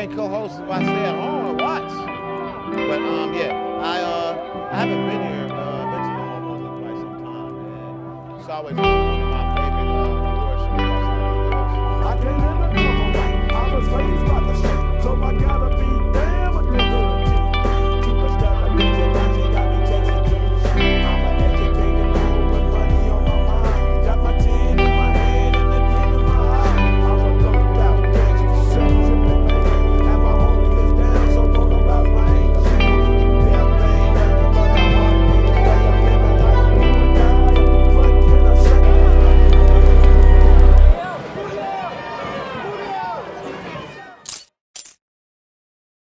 can't co-host if I stay at home and watch. But yeah, I haven't been here, been to New Orleans in quite some time, and it's always been one of my favorite